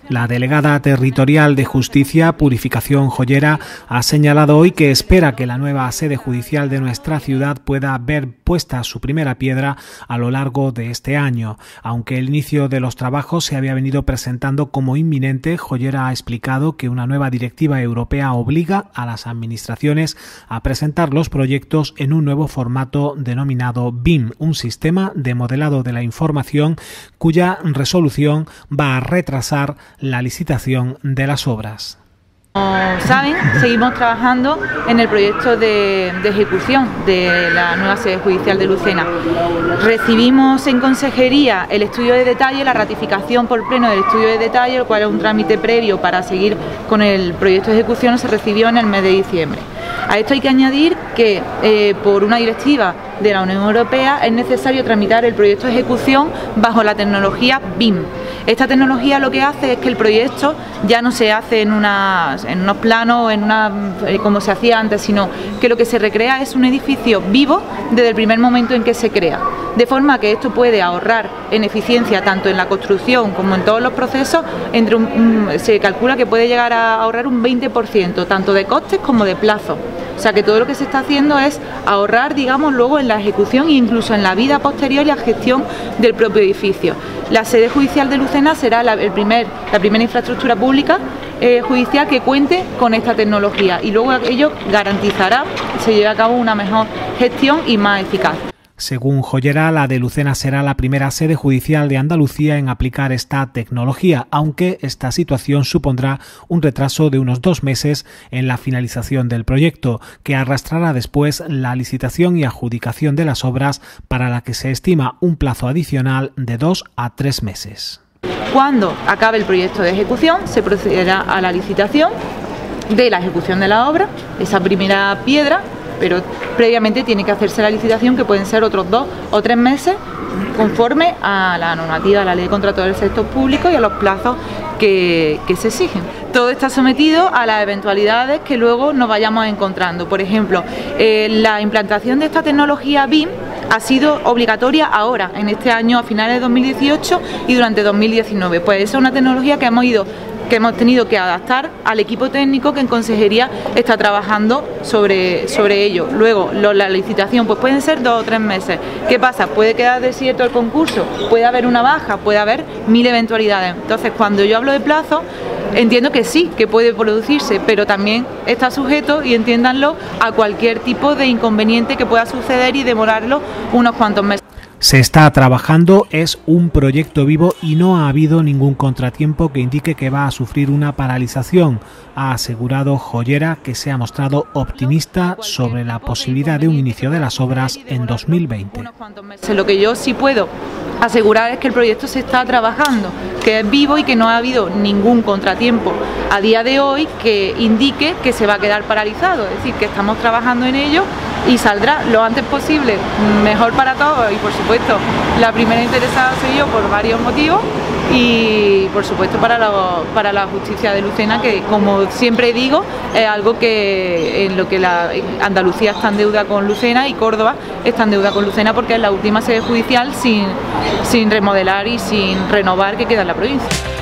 La delegada territorial de Justicia, Purificación Joyera, ha señalado hoy que espera que la nueva sede judicial de nuestra ciudad pueda ver puesta su primera piedra a lo largo de este año. Aunque el inicio de los trabajos se había venido presentando como inminente, Joyera ha explicado que una nueva directiva europea obliga a las administraciones a presentar los proyectos en un nuevo formato denominado BIM, un sistema de modelado de la información cuya resolución va a retrasar la licitación de las obras. Como saben, seguimos trabajando en el proyecto de ejecución de la nueva sede judicial de Lucena. Recibimos en consejería el estudio de detalle, la ratificación por pleno del estudio de detalle, el cual es un trámite previo para seguir con el proyecto de ejecución, se recibió en el mes de diciembre. A esto hay que añadir que por una directiva de la Unión Europea es necesario tramitar el proyecto de ejecución bajo la tecnología BIM. Esta tecnología lo que hace es que el proyecto ya no se hace en unos planos, como se hacía antes, sino que lo que se recrea es un edificio vivo desde el primer momento en que se crea. De forma que esto puede ahorrar en eficiencia tanto en la construcción como en todos los procesos, se calcula que puede llegar a ahorrar un 20%, tanto de costes como de plazo. O sea que todo lo que se está haciendo es ahorrar, digamos, luego en la ejecución e incluso en la vida posterior y la gestión del propio edificio. La sede judicial de Lucena será la primera infraestructura pública judicial que cuente con esta tecnología y luego ello garantizará que se lleve a cabo una mejor gestión y más eficaz. Según Joyera, la de Lucena será la primera sede judicial de Andalucía en aplicar esta tecnología, aunque esta situación supondrá un retraso de unos 2 meses en la finalización del proyecto, que arrastrará después la licitación y adjudicación de las obras, para la que se estima un plazo adicional de 2 a 3 meses. Cuando acabe el proyecto de ejecución, se procederá a la licitación de la ejecución de la obra, esa primera piedra, pero previamente tiene que hacerse la licitación, que pueden ser otros 2 o 3 meses, conforme a la normativa, a la ley de contratos del sector público y a los plazos que se exigen. Todo está sometido a las eventualidades que luego nos vayamos encontrando. Por ejemplo, la implantación de esta tecnología BIM ha sido obligatoria ahora, en este año, a finales de 2018 y durante 2019. Pues esa es una tecnología que hemos tenido que adaptar al equipo técnico que en consejería está trabajando sobre ello. Luego, la licitación, pues pueden ser 2 o 3 meses. ¿Qué pasa? Puede quedar desierto el concurso, puede haber una baja, puede haber 1000 eventualidades. Entonces, cuando yo hablo de plazo, entiendo que sí, que puede producirse, pero también está sujeto, y entiéndanlo, a cualquier tipo de inconveniente que pueda suceder y demorarlo unos cuantos meses. Se está trabajando, es un proyecto vivo y no ha habido ningún contratiempo que indique que va a sufrir una paralización, ha asegurado Joyera, que se ha mostrado optimista sobre la posibilidad de un inicio de las obras en 2020. Lo que yo sí puedo asegurar es que el proyecto se está trabajando, que es vivo y que no ha habido ningún contratiempo a día de hoy que indique que se va a quedar paralizado, es decir, que estamos trabajando en ello y saldrá lo antes posible, mejor para todos, y por supuesto la primera interesada soy yo por varios motivos, y por supuesto para la justicia de Lucena, que como siempre digo es algo en lo que Andalucía está en deuda con Lucena y Córdoba está en deuda con Lucena, porque es la última sede judicial sin remodelar y sin renovar que queda en la provincia.